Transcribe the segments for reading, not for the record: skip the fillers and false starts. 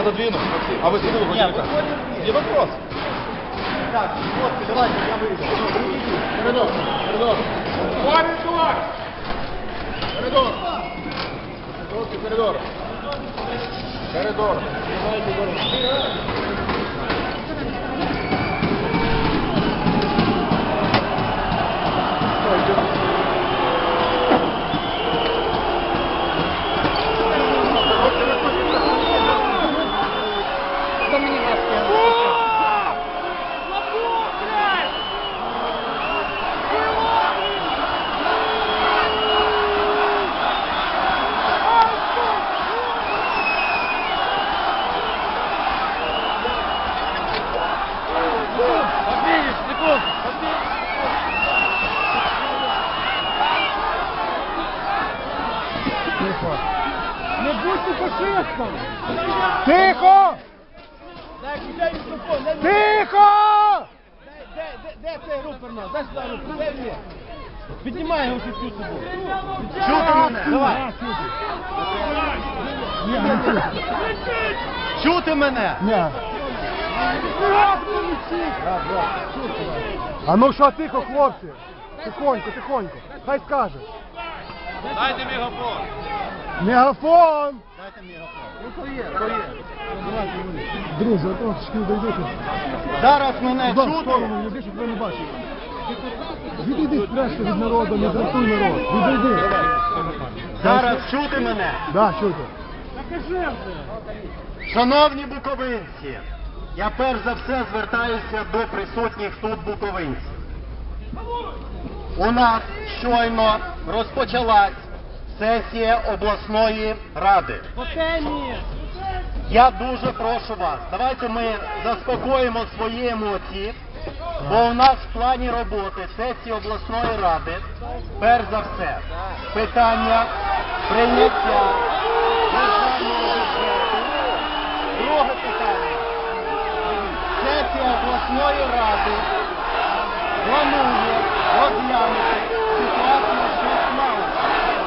задвину, а вы сидели Владимир. Не вопрос. Так, вот, давайте, я выйду. Коридор, коридор. Коридор. Коридор. Коридор. Не будьте фашистом! Тихо! Тихо! Де цей рупер нас? Дай сюди рупер, де він є? Піднімай його всю собою. Чути мене! Давай. Чути мене! Ні. А ну що, тихо, хлопці? Тихонько, тихонько. Хай скаже. Дайте мегафон. Мегафон! Дайте мегафон. Ну то є, то є. Друзі, от трошки дойдете. Зараз мене Туди, в чути. сторону, йди, щоб ви не бачили. Відійди стрежки від народу, не дратуй народ. Відійди. Зараз чути мене. Да, чути. Шановні буковинці, я перш за все звертаюся до присутніх тут буковинців. У нас щойно розпочалась сесія обласної ради. Я дуже прошу вас, давайте ми заспокоїмо свої емоції, бо у нас в плані роботи сесії обласної ради, перш за все, питання прийняття державного бюджету. Друге питання. Сесія обласної ради планує розглянути ситуацію, що склалася.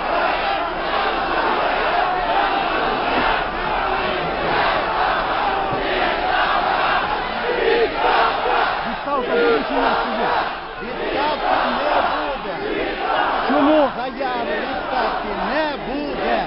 Відставка буде чи не буде? Відставки не буде. Чому? Заяви відставки не буде.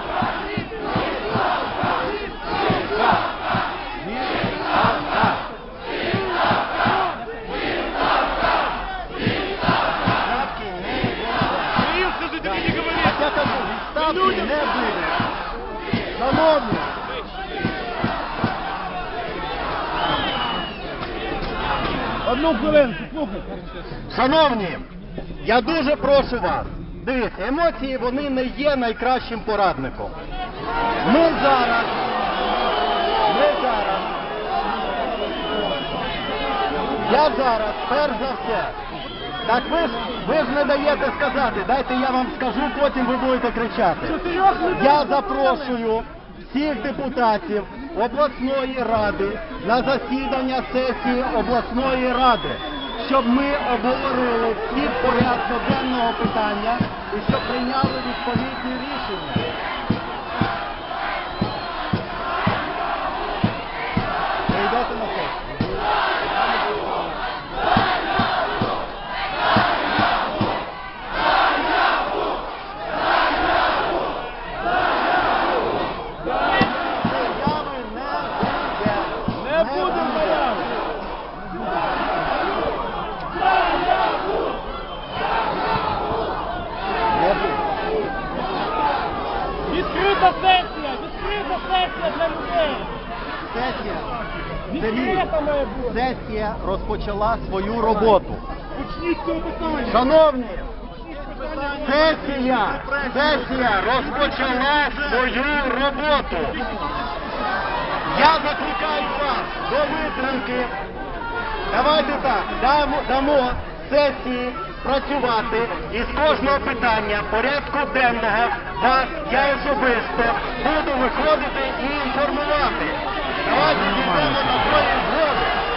Я кажу, відставки не буде. Шановні, Одну хвилинку, слухайте. шановні, я дуже прошу вас. Дивіться, емоції вони не є найкращим порадником. Ми зараз, я зараз, перш за все, так ви ж не даєте сказати, дайте я вам скажу, потім ви будете кричати. Я запрошую всіх депутатів обласної ради на засідання сесії обласної ради, щоб ми обговорили всі порядку денного питання і щоб прийняли відповідні рішення. Ви йдете на сесію? Не буде заяви. Відкрита сесія для людей. Відкрита має бути. Сесія розпочала свою роботу. Почніть цього питання. Шановні, сесія розпочала свою роботу. Я закликаю вас до витримки. Давайте так, дамо сесії працювати і з кожного питання порядку денного вас, я особисто, буду виходити і інформувати. Давайте дійдемо такої згоди.